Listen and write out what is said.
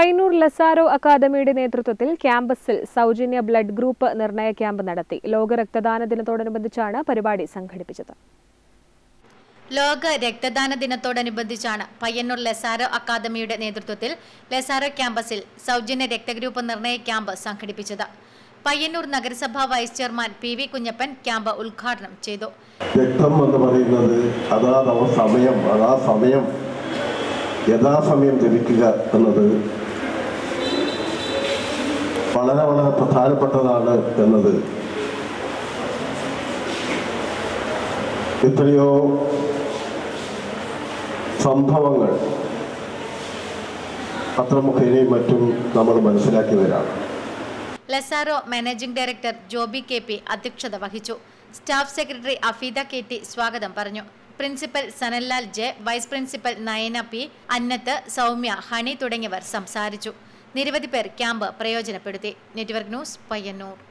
Payyanur Lazaro അക്കാദമിയുടെ നേതൃത്വത്തിൽ ക്യാമ്പസിൽ സൗജന്യ ബ്ലഡ് ഗ്രൂപ്പ് നിർണയ ക്യാമ്പ് നടത്തി. ലോക രക്തദാന ദിനത്തോടനുബന്ധിച്ചാണ് പരിപാടി സംഘടിപ്പിച്ചത്. ലോക രക്തദാന ദിനത്തോടനുബന്ധിച്ചാണ് പയ്യന്നൂർ ലസാരോ അക്കാദമിയുടെ നേതൃത്വത്തിൽ ലസാരോ ക്യാമ്പസിൽ സൗജന്യ രക്തഗ്രൂപ്പ് നിർണയ ക്യാമ്പ് സംഘടിപ്പിച്ചത്. പയ്യന്നൂർ നഗരസഭാ vice chairman P V Kunhappan camp ഉദ്ഘാടനം ചെയ്തു. രക്തം എന്ന് പറയുന്നത് യഥാസമയം ലഭിക്കുക എന്നത് വളരെ പ്രധാനപ്പെട്ടതാണ് എന്നത് എത്രയോ സംഭവങ്ങൾ പത്രമുഖേനയും മറ്റും നമ്മൾ മനസ്സിലാക്കിയവരാണ്. Lazaro managing director Joby K P അധ്യക്ഷത വഹിച്ചു. Staff secretary Afeeda K T സ്വാഗതം പറഞ്ഞു. Principal Sanallal J, vice principal Nayana P, Annath, Soumya, Honey തുടങ്ങിയവർ സംസാരിച്ചു. നിരവധി പേർ ക്യാമ്പ് പ്രയോജനപ്പെടുത്തി. Network news, Payyanur.